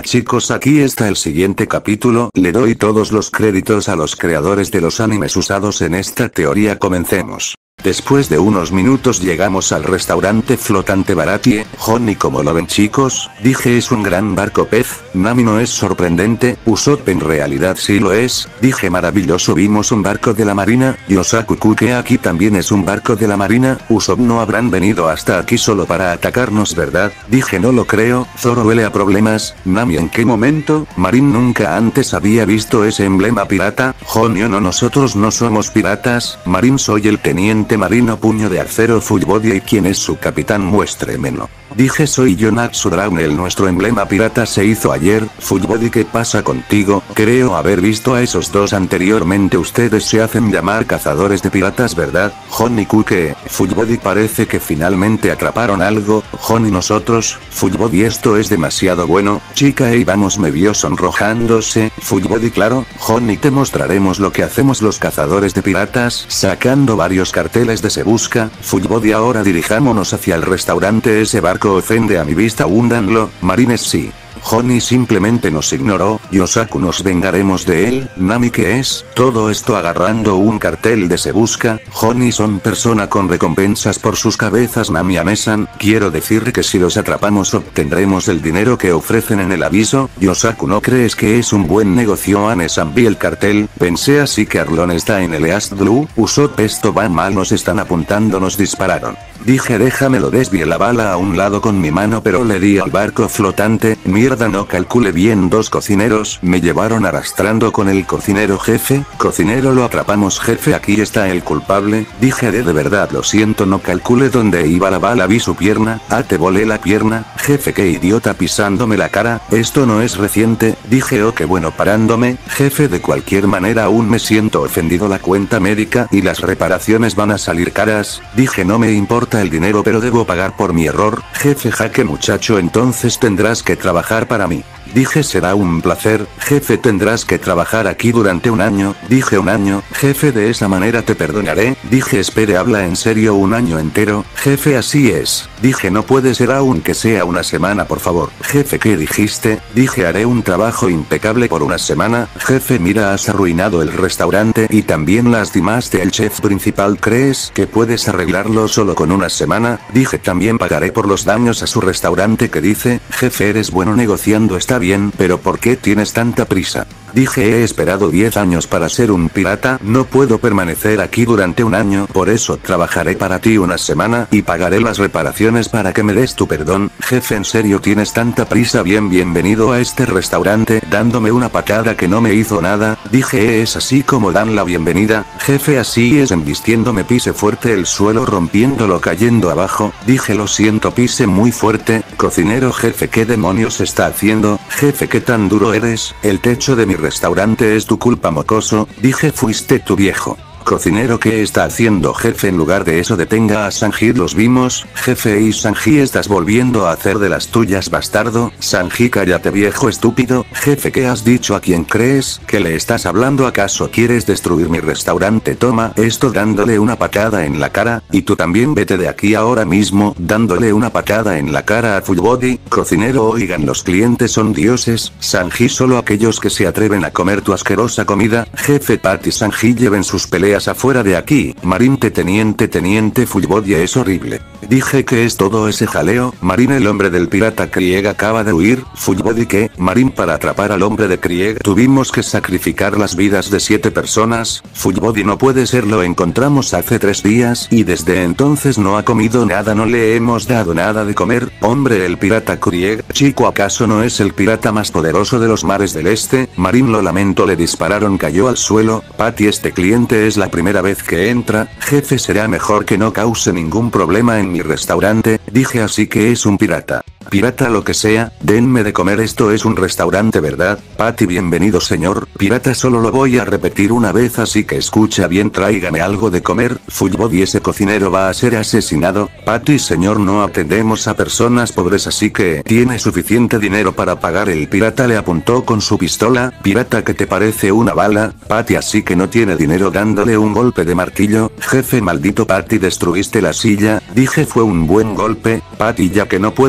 Chicos, aquí está el siguiente capítulo, le doy todos los créditos a los creadores de los animes usados en esta teoría. Comencemos. Después de unos minutos llegamos al restaurante flotante Baratie. Honey, como lo ven chicos, dije es un gran barco pez. Nami, no es sorprendente. Usopp, en realidad sí lo es. Dije maravilloso, vimos un barco de la marina. Yosaku, que aquí también es un barco de la marina. Usopp, no habrán venido hasta aquí solo para atacarnos, ¿verdad? Dije no lo creo. Zoro huele a problemas. Nami, ¿en qué momento? Marin nunca antes había visto ese emblema pirata. Honey, no, nosotros no somos piratas. Marin, soy el teniente marino puño de acero Full Body. ¿Y quién es su capitán? Muéstremelo. Dije soy yo, Natsu Drawnel, nuestro emblema pirata se hizo ayer. Full Body, ¿qué pasa contigo? Creo haber visto a esos dos anteriormente. Ustedes se hacen llamar cazadores de piratas, ¿verdad? Honey, que Full Body, parece que finalmente atraparon algo. Honey, nosotros, Full Body, esto es demasiado bueno. Chica, vamos, me vio sonrojándose. Full Body, claro. Honey, te mostraremos lo que hacemos los cazadores de piratas, sacando varios carteles de se busca. Full Body, ahora dirijámonos hacia el restaurante. Ese barco ofende a mi vista, húndanlo. Marines, sí. Honey simplemente nos ignoró. Yosaku, nos vengaremos de él. Nami, ¿qué es todo esto? Agarrando un cartel de se busca. Honey, son persona con recompensas por sus cabezas. Nami, Amesan, quiero decir que si los atrapamos obtendremos el dinero que ofrecen en el aviso. Yosaku, ¿no crees que es un buen negocio? Amesan, vi el cartel, pensé así que Arlon está en el East Blue. Usopp, esto va mal, nos están apuntando, nos dispararon. Dije déjamelo, desvié la bala a un lado con mi mano pero le di al barco flotante. Mierda, no calculé bien, dos cocineros me llevaron arrastrando con el cocinero. Jefe, cocinero, lo atrapamos jefe, aquí está el culpable. Dije de verdad lo siento, no calculé dónde iba la bala, vi su pierna. Te volé la pierna. Jefe, qué idiota, pisándome la cara, esto no es reciente. Dije oh, qué bueno, parándome. Jefe, de cualquier manera aún me siento ofendido, la cuenta médica y las reparaciones van a salir caras. Dije no me importa el dinero pero debo pagar por mi error. Jefe, jaque muchacho, entonces tendrás que trabajar para mí. Dije será un placer. Jefe, tendrás que trabajar aquí durante un año. Dije un año. Jefe, de esa manera te perdonaré. Dije espere, habla en serio, un año entero. Jefe, así es. Dije no puede ser, aunque sea una semana por favor. Jefe, ¿qué dijiste? Dije haré un trabajo impecable por una semana. Jefe, mira, has arruinado el restaurante y también lastimaste al chef principal. ¿Crees que puedes arreglarlo solo con una semana? Dije también pagaré por los daños a su restaurante. ¿Qué dice? Jefe, eres bueno negociando, está bien, pero ¿por qué tienes tanta prisa? Dije he esperado 10 años para ser un pirata, no puedo permanecer aquí durante un año, por eso trabajaré para ti una semana y pagaré las reparaciones para que me des tu perdón. Jefe, ¿en serio tienes tanta prisa? Bienvenido a este restaurante, dándome una patada que no me hizo nada. Dije es así como dan la bienvenida. Jefe, así es, embistiéndome pise fuerte el suelo rompiéndolo cayendo abajo. Dije lo siento, pise muy fuerte. Cocinero, jefe, ¿qué demonios está haciendo? Jefe, ¿qué tan duro eres? El techo de mi restaurante es tu culpa, mocoso. Dije fuiste tu viejo. Cocinero, ¿qué está haciendo? Jefe, en lugar de eso detenga a Sanji, los vimos. Jefe, y Sanji estás volviendo a hacer de las tuyas, bastardo. Sanji, cállate viejo estúpido. Jefe, ¿qué has dicho? ¿A quién crees que le estás hablando? ¿Acaso quieres destruir mi restaurante? Toma esto, dándole una patada en la cara. Y tú también vete de aquí ahora mismo, dándole una patada en la cara a Full Body. Cocinero, oigan, los clientes son dioses. Sanji, solo aquellos que se atreven a comer tu asquerosa comida. Jefe, Pat y Sanji lleven sus peleas afuera de aquí. Marin, teniente Full Body, es horrible. Dije que es todo ese jaleo. Marin, el hombre del pirata Krieg acaba de huir. Full Body, ¿qué? Marin, para atrapar al hombre de Krieg tuvimos que sacrificar las vidas de 7 personas. Full Body, no puede ser, lo encontramos hace 3 días y desde entonces no ha comido nada, no le hemos dado nada de comer. Hombre, el pirata Krieg, chico, ¿acaso no es el pirata más poderoso de los mares del este? Marin, lo lamento, le dispararon, cayó al suelo. Patty, este cliente es la primera vez que entra. Jefe, será mejor que no cause ningún problema en mi restaurante. Dije así que es un pirata. Pirata lo que sea, denme de comer, esto es un restaurante, ¿verdad? Patty, bienvenido señor. Pirata, solo lo voy a repetir una vez, así que escucha bien, tráigame algo de comer. Full Body, ese cocinero va a ser asesinado. Patty, señor, no atendemos a personas pobres, así que tiene suficiente dinero para pagar. El pirata le apuntó con su pistola. Pirata, ¿qué te parece una bala? Patty, así que no tiene dinero, dándole un golpe de martillo. Jefe, maldito Patty, destruiste la silla. Dije fue un buen golpe. Patty, ya que no puedes pagar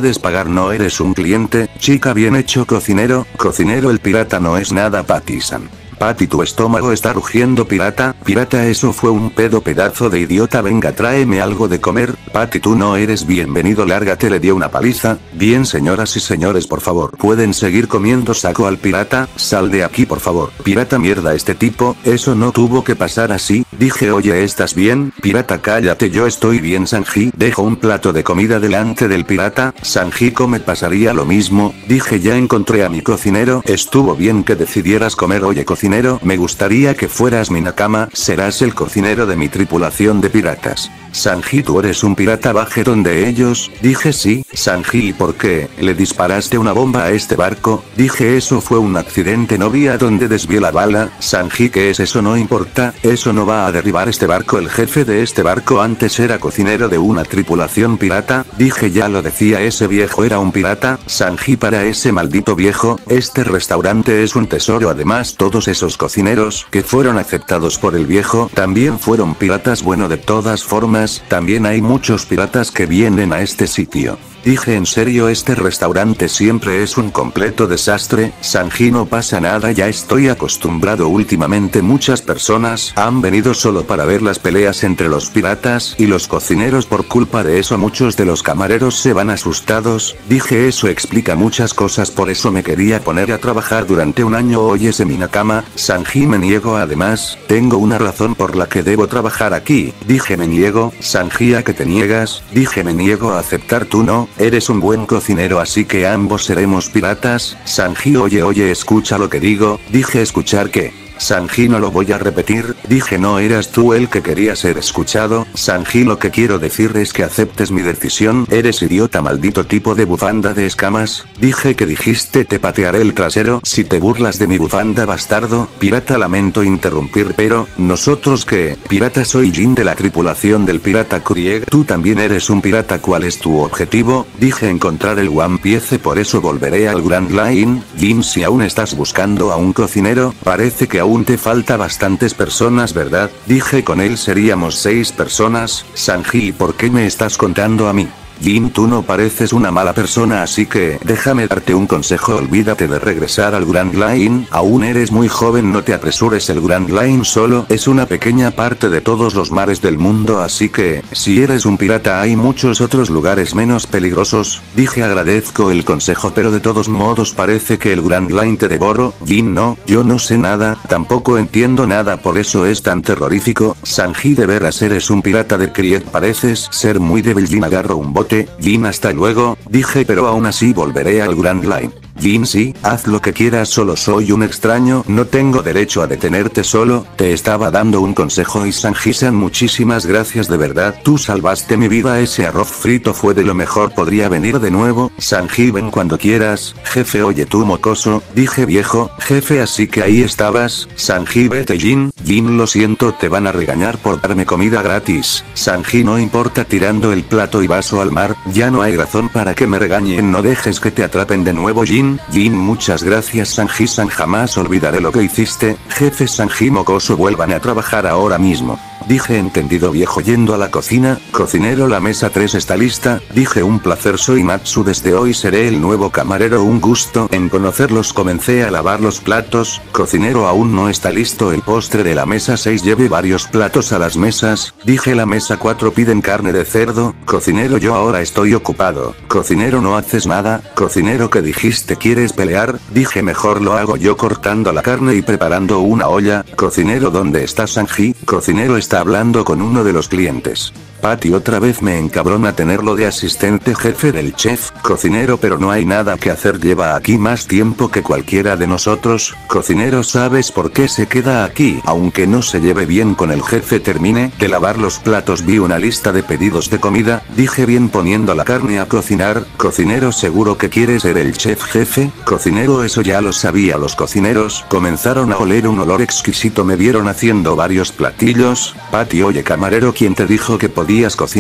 no eres un cliente, chica bien hecho cocinero, el pirata no es nada Patty-san. Patty tu estómago está rugiendo pirata, eso fue un pedazo de idiota venga tráeme algo de comer, Patty tú no eres bienvenido lárgate le dio una paliza, bien señoras y señores por favor pueden seguir comiendo saco al pirata, sal de aquí por favor, pirata mierda este tipo, eso no tuvo que pasar así, dije oye ¿estás bien? Pirata cállate yo estoy bien Sanji dejó un plato de comida delante del pirata, Sanji come pasaría lo mismo, dije ya encontré a mi cocinero, estuvo bien que decidieras comer oye cocinero, me gustaría que fueras mi nakama, serás el cocinero de mi tripulación de piratas. Sanji tú eres un pirata baje donde ellos, dije sí, Sanji ¿y por qué le disparaste una bomba a este barco? Dije eso fue un accidente no vi a dónde desvié la bala, Sanji ¿qué es eso? No importa, eso no va a derribar este barco el jefe de este barco antes era cocinero de una tripulación pirata, dije ya lo decía ese viejo era un pirata, Sanji para ese maldito viejo, este restaurante es un tesoro además todos esos cocineros que fueron aceptados por el viejo también fueron piratas bueno de todas formas también hay muchos piratas que vienen a este sitio. Dije en serio este restaurante siempre es un completo desastre, Sanji no pasa nada ya estoy acostumbrado últimamente muchas personas han venido solo para ver las peleas entre los piratas y los cocineros por culpa de eso muchos de los camareros se van asustados, dije eso explica muchas cosas por eso me quería poner a trabajar durante un año hoy ese mi nakama, Sanji me niego además, tengo una razón por la que debo trabajar aquí, dije me niego, Sanji a que te niegas, dije me niego a aceptar tú no, eres un buen cocinero así que ambos seremos piratas, Sanji oye escucha lo que digo, dije escuchar qué. Sanji no lo voy a repetir, dije no eras tú el que quería ser escuchado, Sanji lo que quiero decir es que aceptes mi decisión, eres idiota maldito tipo de bufanda de escamas, dije que dijiste te patearé el trasero si te burlas de mi bufanda bastardo, pirata lamento interrumpir pero, ¿nosotros qué? Pirata soy Jin de la tripulación del pirata Krieg, tú también eres un pirata ¿cuál es tu objetivo? Dije encontrar el One Piece por eso volveré al Grand Line, Jin si aún estás buscando a un cocinero, parece que aún te falta bastantes personas ¿verdad? Dije con él seríamos 6 personas, Sanji ¿y por qué me estás contando a mí? Jin tú no pareces una mala persona así que déjame darte un consejo olvídate de regresar al Grand Line, aún eres muy joven no te apresures el Grand Line solo es una pequeña parte de todos los mares del mundo así que, si eres un pirata hay muchos otros lugares menos peligrosos, dije agradezco el consejo pero de todos modos parece que el Grand Line te devoró, Jin no, yo no sé nada, tampoco entiendo nada por eso es tan terrorífico, Sanji de veras eres un pirata de Krieg pareces ser muy débil Jin agarro un bote, Jin hasta luego, dije pero aún así volveré al Grand Line. Jin sí, haz lo que quieras solo soy un extraño, no tengo derecho a detenerte solo, te estaba dando un consejo y Sanji-san muchísimas gracias de verdad, tú salvaste mi vida ese arroz frito fue de lo mejor podría venir de nuevo, Sanji ven cuando quieras, jefe oye tú mocoso, dije viejo, jefe así que ahí estabas, Sanji vete Jin lo siento te van a regañar por darme comida gratis, Sanji no importa tirando el plato y vaso al mar, ya no hay razón para que me regañen no dejes que te atrapen de nuevo Jin muchas gracias Sanji-san jamás olvidaré lo que hiciste, jefe Sanji mocoso vuelvan a trabajar ahora mismo. Dije entendido viejo yendo a la cocina, cocinero la mesa 3 está lista, dije un placer soy Matsu desde hoy seré el nuevo camarero un gusto en conocerlos comencé a lavar los platos, cocinero aún no está listo el postre de la mesa 6 lleve varios platos a las mesas, dije la mesa 4 piden carne de cerdo, cocinero yo ahora estoy ocupado, cocinero no haces nada, cocinero que dijiste quieres pelear, dije mejor lo hago yo cortando la carne y preparando una olla, cocinero ¿dónde está Sanji? Cocinero está hablando con uno de los clientes. Patty otra vez me encabrona tenerlo de asistente jefe del chef, cocinero pero no hay nada que hacer lleva aquí más tiempo que cualquiera de nosotros, cocinero ¿sabes por qué se queda aquí? Aunque no se lleve bien con el jefe termine de lavar los platos vi una lista de pedidos de comida, dije bien poniendo la carne a cocinar, cocinero seguro que quiere ser el chef jefe, cocinero eso ya lo sabía los cocineros comenzaron a oler un olor exquisito me vieron haciendo varios platillos, Patty oye camarero ¿quién te dijo que podías cocinar?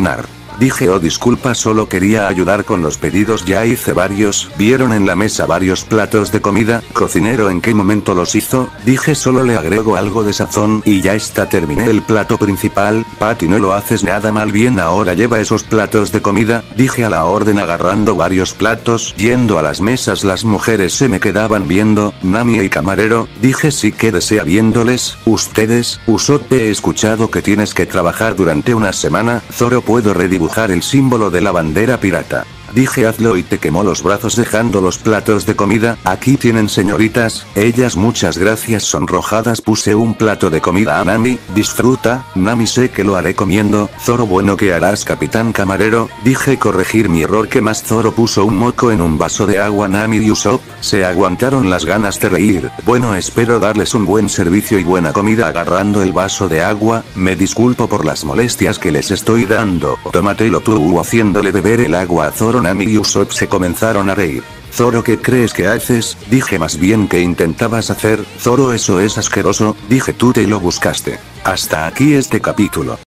Dije oh disculpa, solo quería ayudar con los pedidos, ya hice varios. Vieron en la mesa varios platos de comida. Cocinero, ¿en qué momento los hizo? Dije solo le agrego algo de sazón y ya está, terminé el plato principal. Patty, no lo haces nada mal, bien, ahora lleva esos platos de comida. Dije a la orden agarrando varios platos. Yendo a las mesas, las mujeres se me quedaban viendo. Nami y camarero, dije sí, quédese viéndoles. Ustedes, Usopp, he escuchado que tienes que trabajar durante una semana. Zoro, puedo redibujar el símbolo de la bandera pirata. Dije hazlo y te quemó los brazos dejando los platos de comida. Aquí tienen señoritas. Ellas muchas gracias sonrojadas. Puse un plato de comida a Nami. Disfruta, Nami, sé que lo haré comiendo. Zoro, bueno, ¿qué harás, capitán camarero? Dije corregir mi error. ¿Qué más? Zoro puso un moco en un vaso de agua. Nami y Usopp se aguantaron las ganas de reír. Bueno, espero darles un buen servicio y buena comida. Agarrando el vaso de agua, me disculpo por las molestias que les estoy dando. Tómatelo tú, haciéndole beber el agua a Zoro. Nami y Usopp se comenzaron a reír. Zoro, ¿qué crees que haces? Dije más bien que intentabas hacer. Zoro, eso es asqueroso. Dije tú te lo buscaste. Hasta aquí este capítulo.